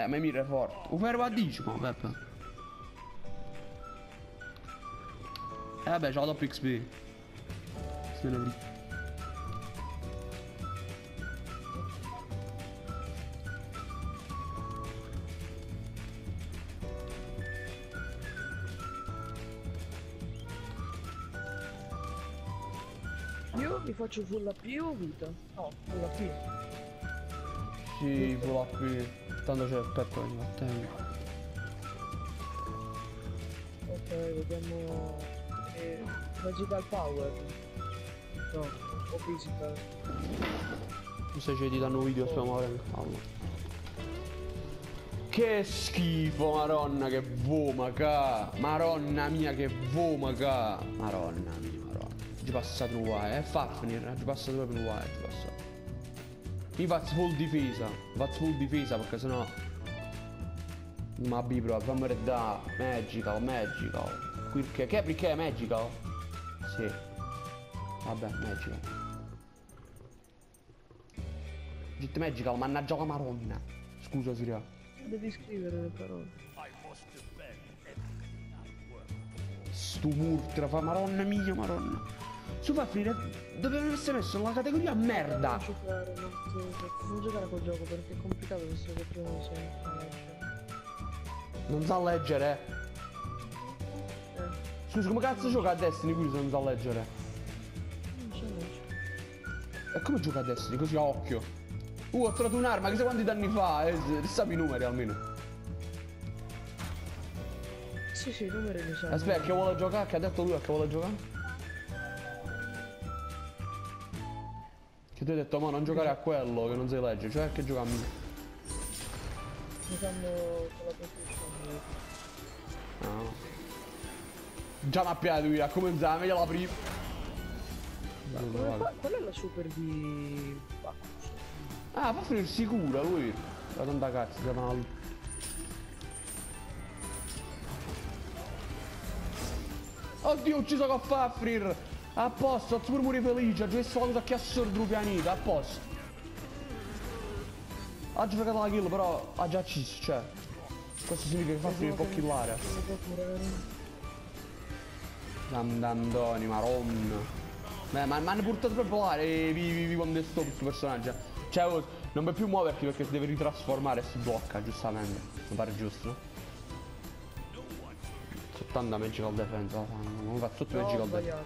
Ma mira è forte. Lo fermo a 10, ma Peppe. Vabbè, c'ho la doppia XP. Se ne frega. Io mi faccio full AP o vita? No, full AP. Sì, full AP. Tanto c'è il Peppe nel frattempo. Ok, vediamo... Magical Power. No, o Physical. Se ci danno video, speriamo ora in calma. Che schifo, maronna, che vomaca. Maronna mia, che vomaca. Maronna mia, maronna. Ci passato un guai, Fafnir, ci passato proprio un guai, ci passato. Mi faccio full difesa, perché sennò... Ma bibro, fammi da Magical. Perché è Magical? Sì. Vabbè, Magical. Git Magical, mannaggia la maronna. Scusa, Siria. Devi scrivere le parole. Sto murtra, fa maronna mia, maronna. Su fa finire. Dovevano essere messo nella categoria merda. Non giocare a quel gioco perché è complicato visto che prima non sei a leggere. Non sa leggere. Scusa, come cazzo gioca a Destiny qui se non sa leggere? Non so leggere. E come gioca a Destiny? Così a occhio. Ho trovato un'arma, chissà quanti danni fa, sappi i numeri almeno. Sì, i numeri li so. Aspetta, che vuole giocare? Che ha detto lui che vuole giocare? Che tu hai detto, ma non giocare a quello che non sai leggere, cioè che gioca a me. Giocando con la PlayStation. No. Già mappiato lui, a come zama, meglio la prima. Qual è la super di Bacchus? Ah, fa finire sicura lui. Da tanta cazzo, da male. Oddio, ho ucciso con Fafnir. A posto, ho pure morire felice. Ho messo la cosa che assurdo il pianeta, a posto. Ha già giocato la kill, però ha già ucciso, cioè. Questo significa che Fafnir può killare. Andandoni, maronna. Ma hanno portato proprio là e vivi con questo personaggio. Cioè, non puoi più muoverti perché si deve ritrasformare e si blocca, giustamente. Mi pare giusto, no? 70 magical defense, non fa tutto magical defense.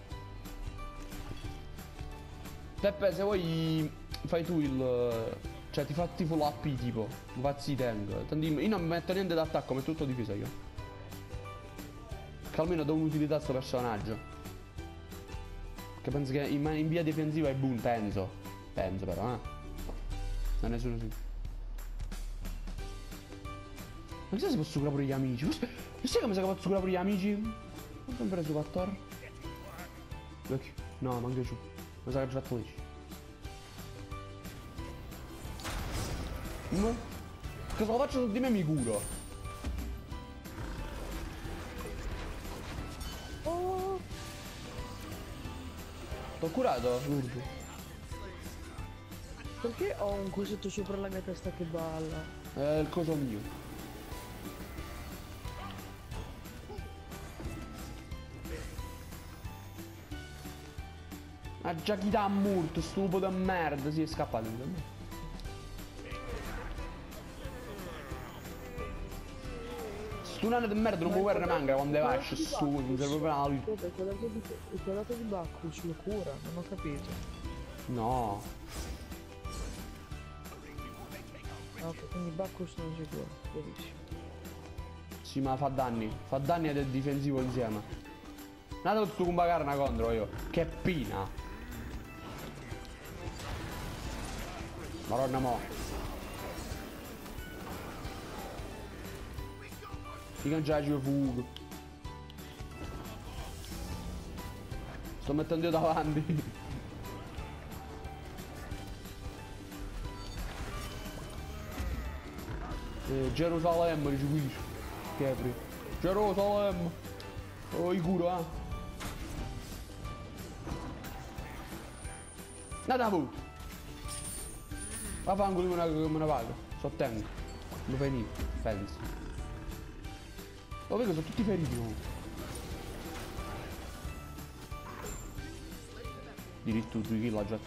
Peppe, se vuoi fai tu il... Cioè ti fatti full AP tipo, pazzi tank. Tanto io non metto niente d'attacco, metto tutto difesa io. Che almeno do un'utilità a sto personaggio. Che penso che in via difensiva è boom, penso. Penso però, non ne sono sicuro. Ma chissà se posso curare pure gli amici. Sai come si posso curare pure gli amici? Non sono preso 4. Vecchio. No, manca giù. Mi sa che ho fatto 10. Che se lo faccio su di me mi curo. Oh! T'ho curato, Urdu. Perché ho un cosetto sopra la mia testa che balla? È il coso mio. Ma già chi dà molto, stupido da merda, si è scappato da me. Sto nano di merda non può guardare manca quando vai su, non serve proprio una luce. Il quadrato di Bacchus lo cura, non ho capito. No. Ok, quindi Bacchus non si cura, benissimo. Sì, ma fa danni ed è difensivo insieme. Nada sto con bagare una contro io. Che pina. Maronna mo. I cangiaggi fugo. Sto mettendo io davanti. Gerusalemme dice qui. Che apri. Gerusalemme. Oh, i curo, Nada, va. Vaffanculo come una paga. Sottengo. Lo fai lì, penso. Lo vedo, sono tutti feriti comunque. Diritto 2 kill già.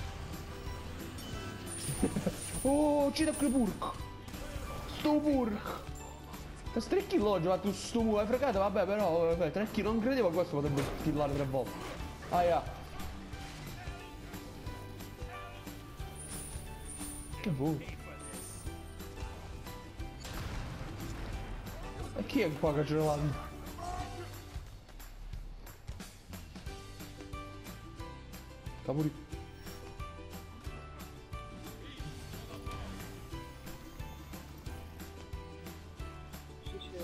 Oh, uccide quel Burk. Sto Burk. Per 3 kill ho giocato sto muro, hai fregato, vabbè, però 3 kill, non credevo che questo potrebbe killare 3 volte. Aia. Che vuoi? E chi è qua che c'era la vita? Capuri. Sì, sì.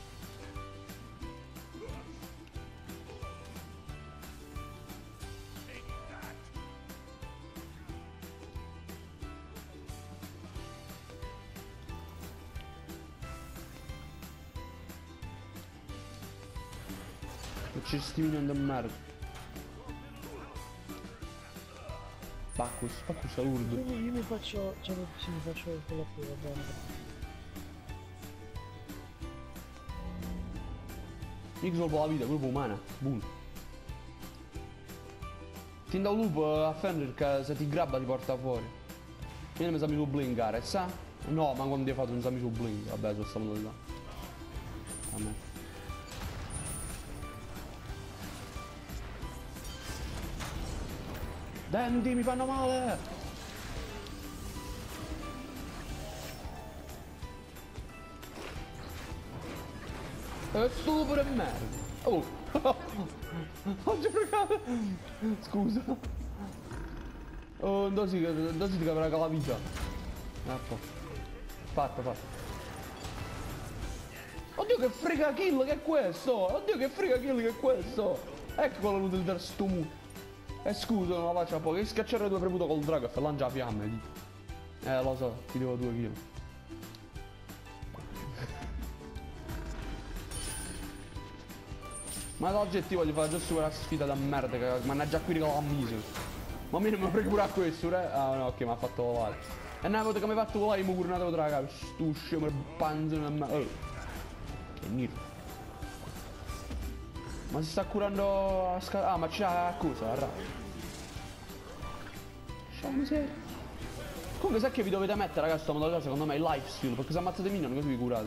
Non ci sti minion di merda. Bacchus è urdo. Io mi faccio, cioè sì, mi faccio quello qui, va bene. Io salvo la vita, colpo umana. Boom. Ti dà un lupo a Fenrir che se ti grabba ti porta fuori. Io mi sa mi su blinkare, sa? No, ma quando hai fatto non sa mi su blink. Vabbè, sono stato là. A me. Denti, mi fanno male! È stupido e merda! Oh! Ho giocato! Scusa! Oh, non si ti capirà con la vita! Ecco. Fatto. Oddio che frega kill che è questo! Oddio che frega kill che è questo! Ecco quello l'utilità sto mu. Scusa, non la faccio a poco, che scacciare 2 premuto col drago e fa lancia fiamme lì. Lo so, ti devo 2 kill. Ma l'oggettivo di fare giusto quella sfida da merda che mannaggia qui con la miseria. Ma a me non mi frega pure a questo, Ah no, ok, mi ha fatto volare. E una volta che mi ha fatto volare mi curnato tra capo, sto scemo il panzino a me. Oh. Che nero. Ma si sta curando a ah, ma c'ha cosa, la rabbia. C'ha miseria. Comunque sai che vi dovete mettere, ragazzi, sta modalità secondo me è lifesteal, perché se ammazzate minion così vi curate.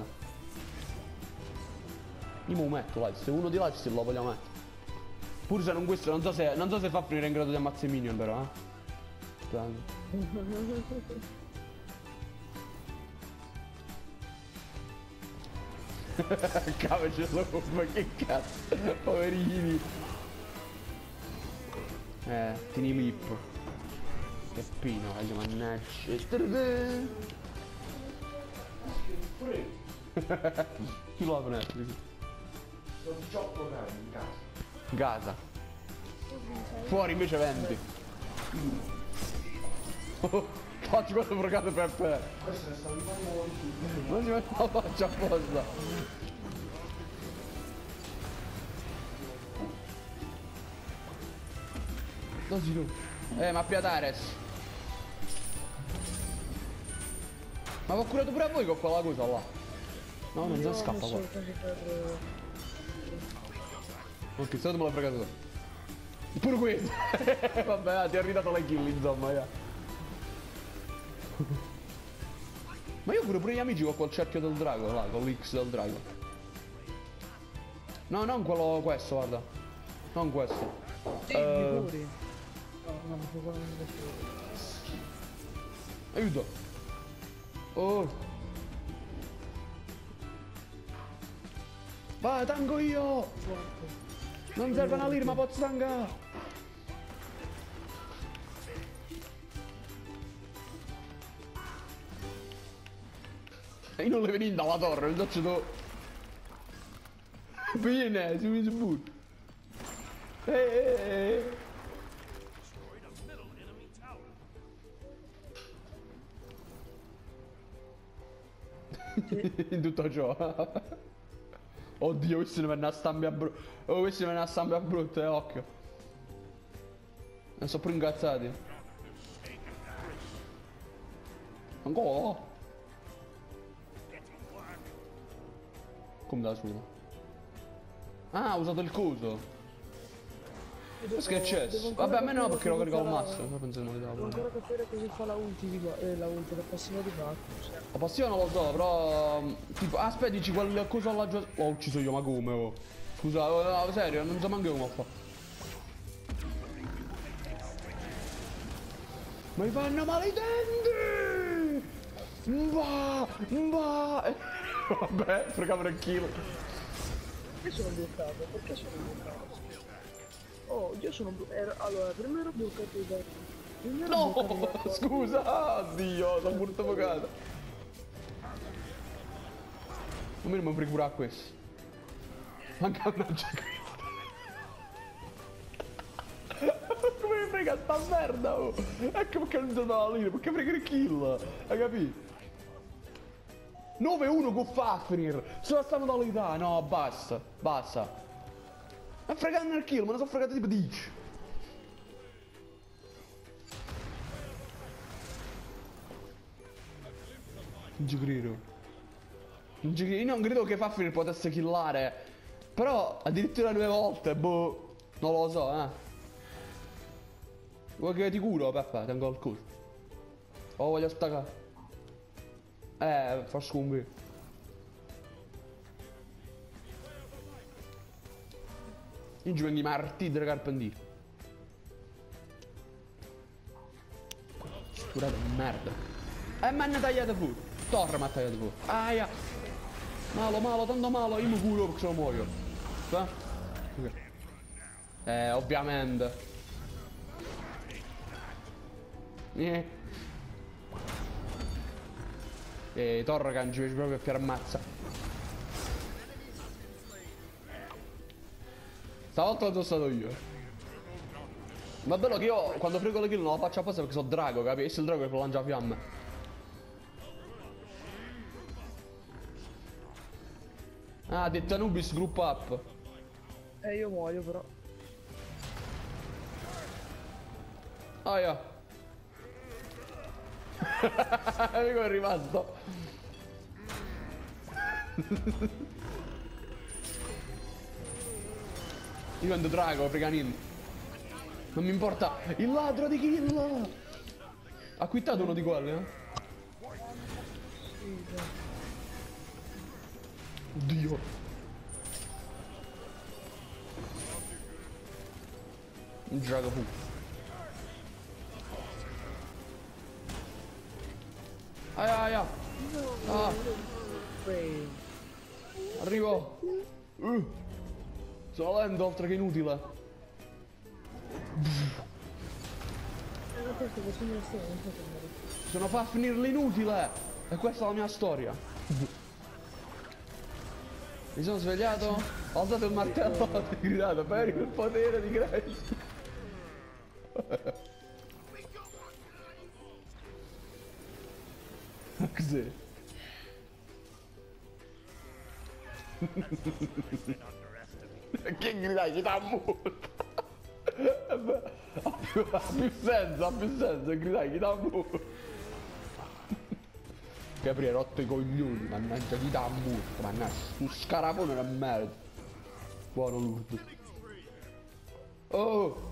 Io mi metto lifesteal, uno di lifesteal lo vogliamo mettere. Pur se non questo, non so se fa finire in grado di ammazzare minion però, Cavolo, ce l'ho, ma che cazzo, poverini. Tini Mippo. Che pino, voglio mannaggia. Chi lo apre? Sono 18 gradi in casa. Gaza. Fuori invece 20. Faccio quello fregato per te. Questo ne stavo rifando di Non si mette la faccia apposta. Così tu. Ma Piatares. Ma l'ho curato pure a voi con quella cosa là. No, non si scappa qua. Ok, stato me l'ha fregato tu. Pure questo. Vabbè, ti ha ridato la kill insomma, Ma io pure gli amici con quel cerchio del drago là, con l'X del drago. No, non quello, questo, guarda. Non questo. Fuori. No, non Aiuto. Oh. Vai, tango io. Non serve una lirma, posso tangare. E io non le vedi dalla torre, il doccio tu. Viene, si mi butta. In tutto ciò. Oddio, questo ne viene a stampe a brutto. Oh, questo ne viene a stampe a brutto, occhio. Non sono pure incazzati. Ancora? Come da solo? Ah, ha usato il coso. Che c'è? Vabbè, a me no, perché lo carico al massimo. Io pensavo che devo ancora capire così fa la ulti di la ulti, la passiva di Bacchus. la passione non lo so, però. Tipo, aspetta, dici quel coso là già. L'ho ucciso io, ma come? Oh. Scusa, no, serio, non so manco come fa. Ma mi fanno male i denti! Vabbè, fregavo il kill. Perché sono bloccato? Perché sono bloccato? Oh, io sono allora, prima ero bloccato da... No, scusa, oddio, sono molto focato. A me non mi frega pure a questo. Manca una giacca. Come mi frega sta merda, oh. Ecco perché non sono la linea, perché frega il kill. Hai capito? 9-1 con Fafnir. Sulla sta modalità. No, basta, basta. Ma fregando il kill, me ne sono fregato tipo 10. Non ci credo. Non ci credo. Io non credo che Fafnir potesse killare. Però addirittura 2 volte, boh. Non lo so, Vuoi che ti curo, Peppa? Tengo il coso. Oh, voglio staccare. Fa scombi. Io ci vengo i martì del carpentiere. Scurate merda. Mi hanno tagliato pure. Torre mi ha tagliato pure. Aia. Malo, tanto malo. Io mi curo perché se no muoio. Ok. Ovviamente. Torre ci vede proprio per ammazza. Stavolta lo sono stato io. Ma bello che io quando frego le kill non la faccio apposta perché sono drago, capisci? Il drago che lancia fiamme. Ah, ha detto Anubis group up. Io muoio però. Ah, yeah. Amico è rimasto. Io vendo drago, freganin. Non mi importa. Il ladro di kill. Ha quittato uno di quelli, Oddio. Un drago fu. Aia. Ah. Arrivo. Sono lento oltre che inutile. Sono fa finire l'inutile. E questa è la mia storia. Mi sono svegliato, ho alzato il martello e ho gridato per il potere di Grace. Cos'è? Che gridai? Che t'ha morto? Ha più senso, gridai che t'ha morto. Che apri rotto i coglioni, mannaggia chi t'ha morto, mannaggia, un scarafone è merda. Buono Lourdes. Oh!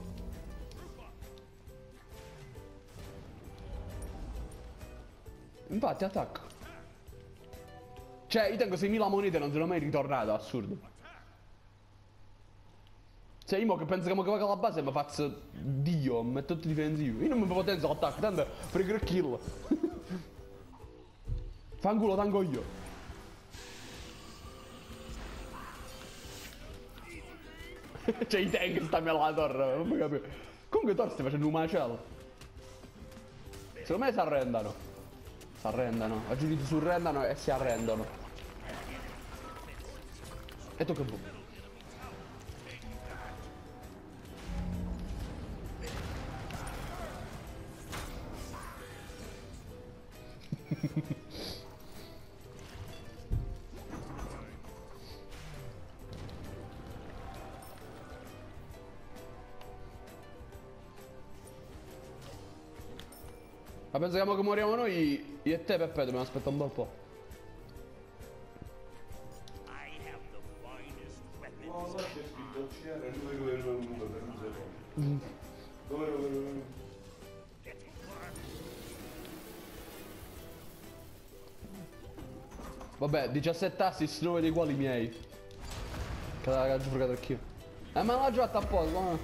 Infatti attacco. Cioè io tengo 6.000 monete e non sono mai ritornato, assurdo. Cioè io mo che penso che mo che vado alla base mi faccio Dio, mi metto tutto difensivo. Io non mi potenzo l'attacco, tanto prego il kill. Fanculo tango io. C'è i tank stanno alla torre, non mi capisco. Comunque Thor stai facendo un macello. Secondo me si arrendano. Si arrendano. Agiliti si arrendano e si arrendono. E tocca a voi. Ma pensiamo che moriamo noi, io e te Peppe dobbiamo aspettare un bel po'. Vabbè, 17 assist, 9 dei quali miei. Che l'ha giocato anch'io. Ma non l'ha giocato apposta, ma...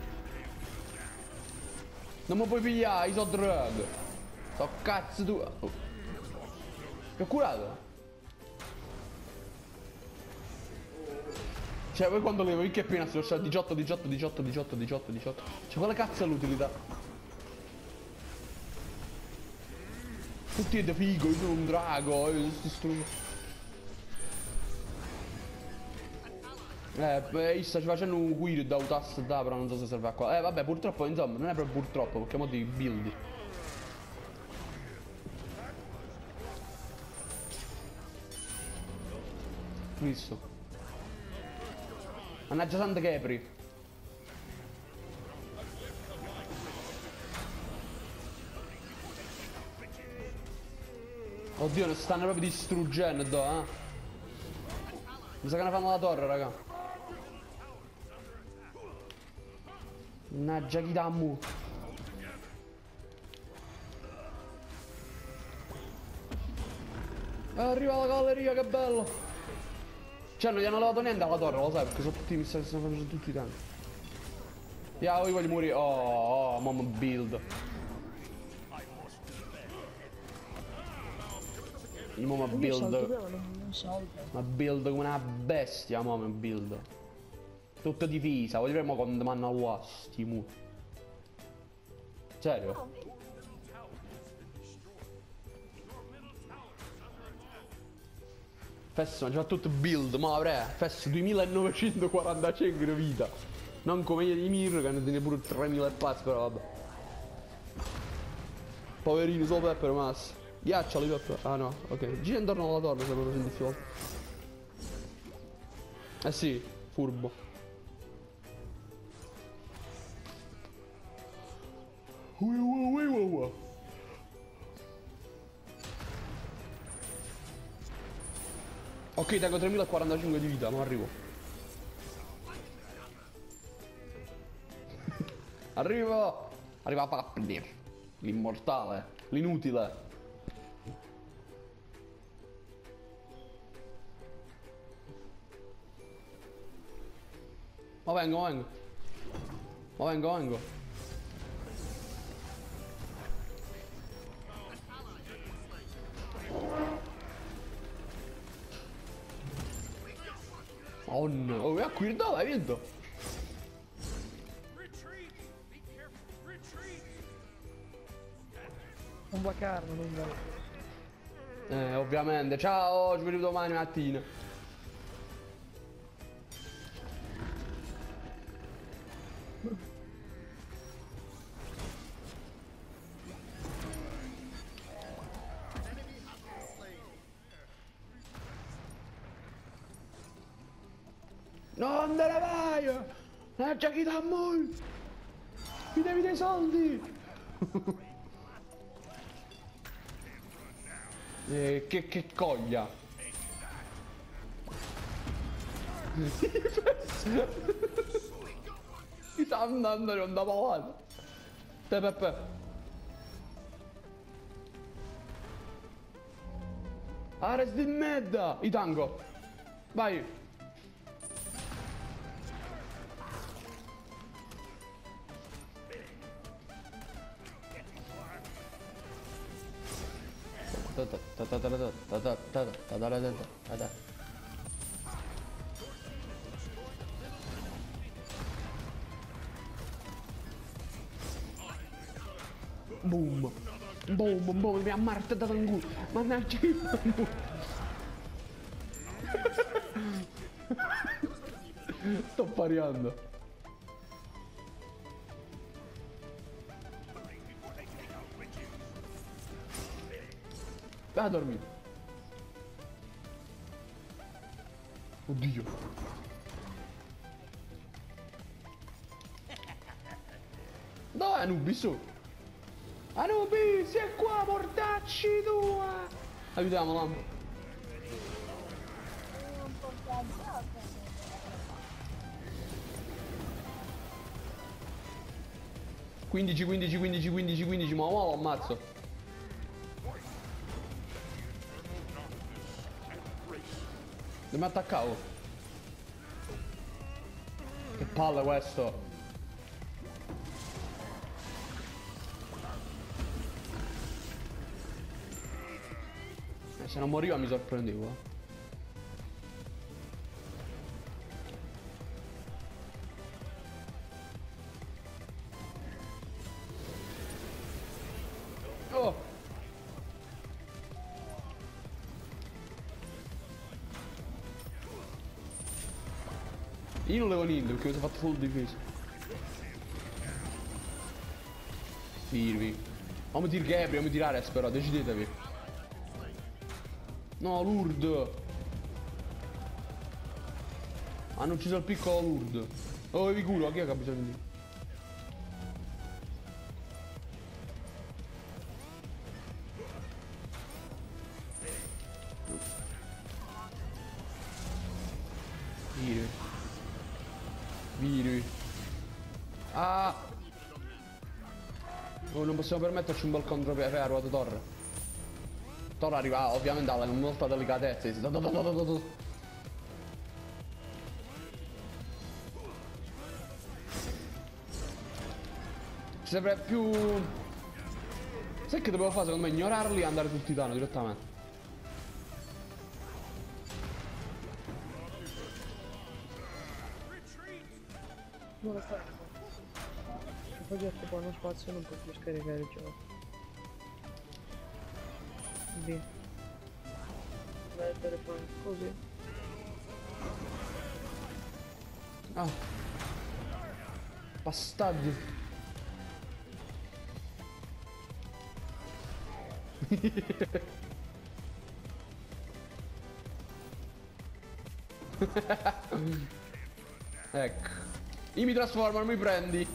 Non mi puoi pigliare, io so drug. So cazzo tu. Oh. Ti ho curato? Cioè, voi quando levo, che appena se lo sta 18, 18, 18, 18, 18, 18. Cioè, quale cazzo è l'utilità? Tutti da figo, io sono un drago, io sto facendo un weird da tasto da, però non so se serve a qua. Vabbè, purtroppo, insomma, non è proprio purtroppo, perché mo di build. Visto. Mannaggia Santa Capri. Oddio, ne stanno proprio distruggendo, Mi sa che ne fanno la torre, raga. Mannaggia chi dammu. Arriva la cavalleria, che bello. Cioè, non gli hanno levato niente alla torre, lo sai, perché sono tutti, mi sa che stanno facendo tutti i danni. Io voglio morire. Oh, mom build. Il mom build. Ma build come una bestia, mom build. Tutto difesa, voglio vedere mo quando manno al was, sti mu. Serio? Fesso, c'ha tutto build, ma avrei. Fesso 2945 di vita. Non come i Mir che ne tiene pure 3000 e pazzi, però vabbè. Poverini, solo Pepper massa. Ghiacciali Pepper. Ah no, ok. Gira intorno alla torre se proprio in difficoltà. Eh sì, furbo. Ok, tengo 3045 di vita, ma arrivo. Arrivo! Arriva Papnir, l'immortale, l'inutile. Ma vengo, vengo. Ma vengo, vengo. Oh no, oh, a qui dove hai vinto? Non va carne, non va. Ovviamente. Ciao, ci vediamo domani mattina. Non te ne vai! Non c'è chi dà molto! Mi devi dei soldi! Che coglia! Mi sta andando, non andavo avanti! Te Peppe! Ares di merda! I tango! Vai! Boom! Boom, boom, mi ha martellato in culo! Mannaggia che sto pariando! Vai a dormire! Oddio! Dov'è Anubis? Anubis, è qua, portacci tua! Aiutiamola! Quindici, 15, ma lo ammazzo! Dobbiamo attaccare, oh. Che palle questo. Se non moriva mi sorprendevo. Oh! Io non levo niente perché mi sono fatto full difesa. Firmi. O mi tira Gabriel o mi tira Ares però, decidetevi. No, Lourdes. Hanno ucciso il piccolo Lourdes. Oh, vi culo, chi è che ha bisogno di... Viri. Viri. Ah! Oh, non possiamo permetterci un bel contropiede a ruota torre. Torre arriva ovviamente alla molta delicatezza. Ci serve più... Sai che dovevo fare secondo me? Ignorarli e andare sul titano direttamente. Non lo fai. Se poi già occupa uno spazio non puoi più scaricare il gioco. Via. Dai il telefono così. Ah. Bastardi. Ecco. Io mi trasformo, non mi prendi.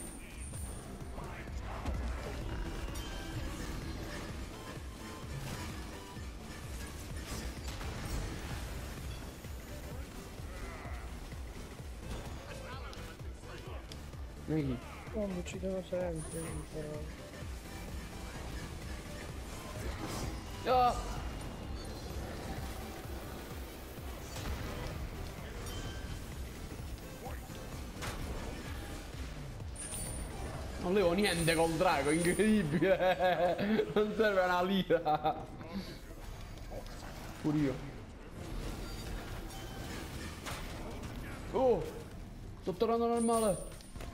Neghi. Quando uccidono sempre, però. Ah. Non levo niente col drago, incredibile. Non serve una lira. Pure io. Oh, sto tornando normale.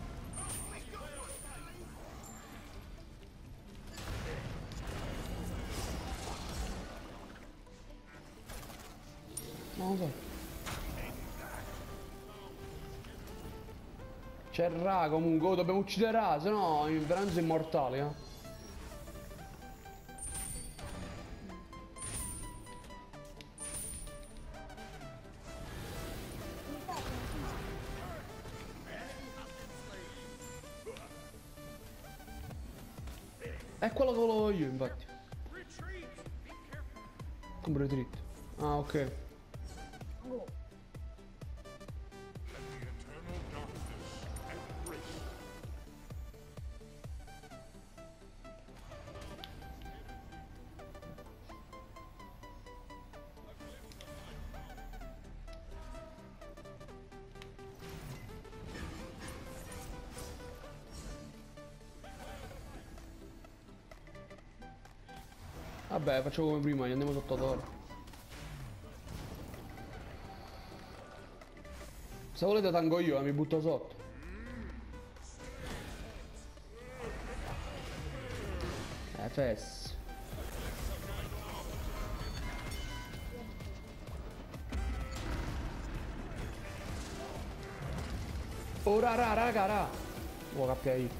Non lo so. C'è Ra comunque, oh, dobbiamo uccidere Ra, se no veramente immortali, eh. È quello che volevo io, infatti. Come retreat. Ah, ok. Vabbè, facciamo come prima, andiamo sotto torre. Se volete tango io, mi butto sotto. Fes. Ora raga ra. Oh, KI.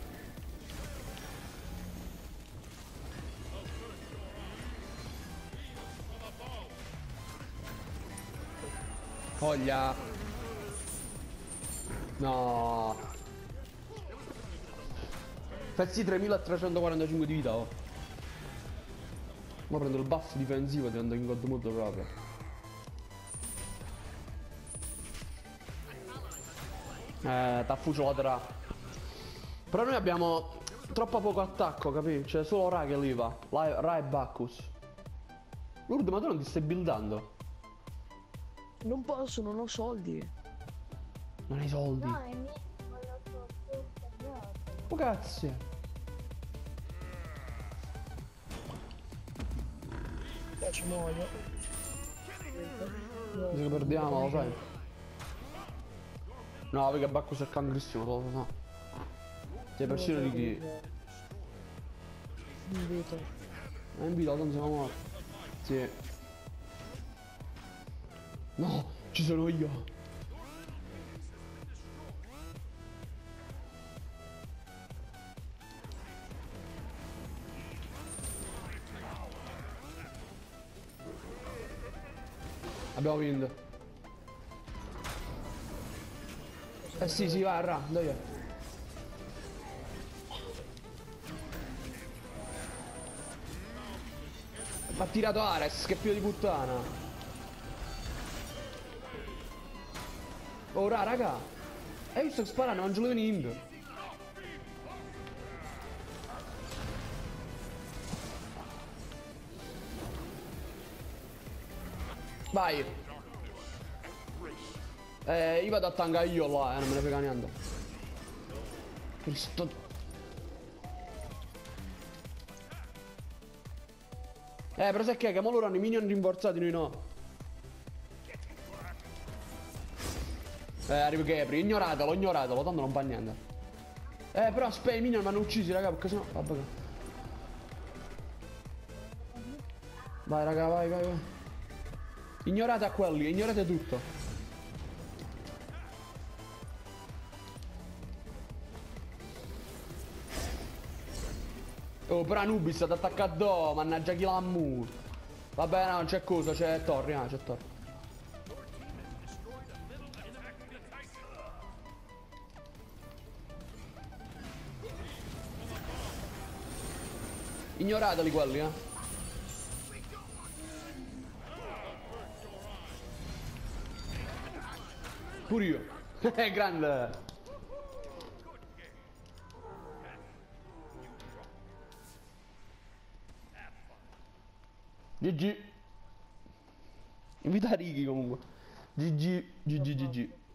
Foglia. No. Pezzi 3345 di vita, oh. Ma prendo il buff difensivo e divento in god mode proprio. T'affucio la tra. Però noi abbiamo troppo poco attacco, capì? C'è solo Ra che lì va. Ra e Bacchus. Lourdes, ma tu non ti stai buildando? Non posso, non ho soldi. Non hai soldi. No, è mio, quello che ho scambiato. Oh cazzo. Ci muoio. Se lo perdiamo, lo sai. No, perché Bacco c'è cangrissimo, lo so. Sei persino di chi? Invito. È invitato, non siamo morti. Sì. No, ci sono io. Abbiamo vinto. Eh sì, sì, va, ra, dai. Ma ha tirato Ares, che figlio di puttana. Oh, raga. Hai visto che sparano, non ce lo venendo. Vai. Io vado a tanga io là, non me ne frega niente. Cristo. Però sai che mo loro hanno i minion rinforzati, noi no. Arriva Gabri, ignoratelo, tanto non fa niente. Però aspetta, i minion mi hanno uccisi, raga, perché sennò... Vabbè. Vai, raga, vai, vai, vai. Ignorate a quelli, ignorate tutto. Oh, però Anubis ad attaccato, mannaggia chi l'ha mu. Vabbè, no, non c'è cosa, c'è Torri, c'è Torri. Ignorateli quelli, Pure io. Grande. GG. Invita Righi comunque. GG, GG, GG.